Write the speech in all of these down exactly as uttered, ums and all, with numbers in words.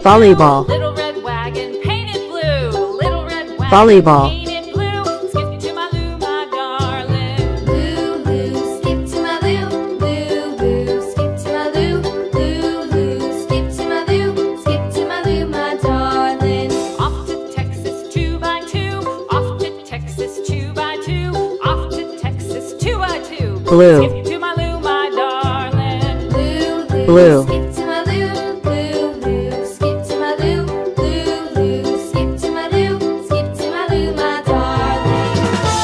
Volleyball. Little red wagon painted blue. Little red wagon Volleyball. painted blue. Skip to my Lou, my darling. Lou, Lou, skip to my Lou. Lou, Lou, skip to my Lou. Lou, Lou, skip to my Lou. Skip to my Lou, my darling. Off to Texas two by two. Off to Texas two by two. Off to Texas two by two. Blue. Skip to my Lou, my darling. Lou, Lou, Blue. skip to my Lou. Lou, Lou, skip to my Lou. Lou, Lou, skip to my Lou. Skip to my Lou, my darling.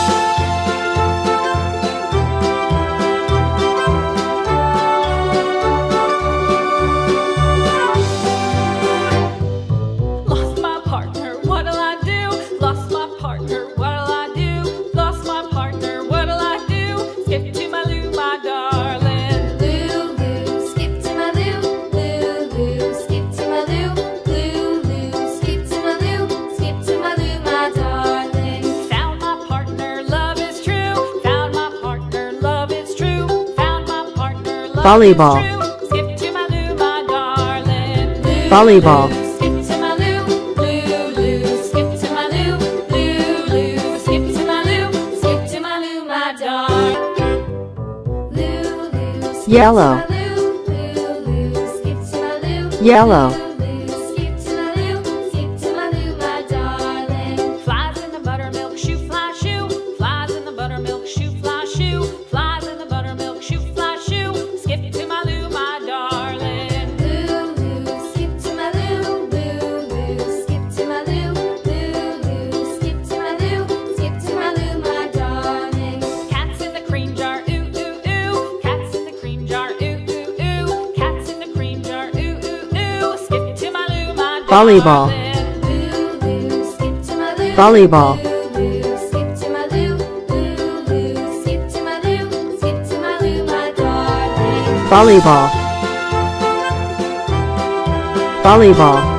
Lost my partner, what'll I do? Lost my partner, what'll I do? Lost my partner, what'll I do? Skip to my Lou, my darling. Lou, Lou, skip to my Lou. Lou, Lou, skip to my Lou. Lou, Lou, skip to my Lou. Skip to my Lou, my darling. Found my partner, love is true. Found my partner, love is true. Found my partner, love Volleyball. is true. Skip to my Lou, my darling. Lou, Volleyball. Lou, skip to my Lou. Lou, Lou, skip to my Lou. Lou, Lou, skip to my Lou. Skip to my Lou, my darling. Lou, Lou, skip Yellow. to my Lou. Lou, Lou, skip to my Lou. Yellow. Lou, Lou, skip to my Lou. Skip to my Lou, my darling. Flies in the buttermilk shoe fly shoe. Flies in the buttermilk shoe fly shoe. Flies in the buttermilk shoe fly shoe. Skip to my Lou, my darling. Lou, Lou, skip to my Lou. Lou, Lou, skip to my Lou. Lou, Lou, skip to my Lou. Skip to my Lou, my darling. Cats in the cream jar, ooh ooh ooh. Cats in the cream jar, ooh ooh ooh. Cats in the cream jar, ooh ooh ooh. Skip to my Lou, my Volleyball. darling. Lou, Lou, skip to my Lou. Volleyball. Lou, Lou, skip to my Lou. Lou, Lou, skip to my Lou. Skip to my Lou, my darling. Volleyball. Volleyball.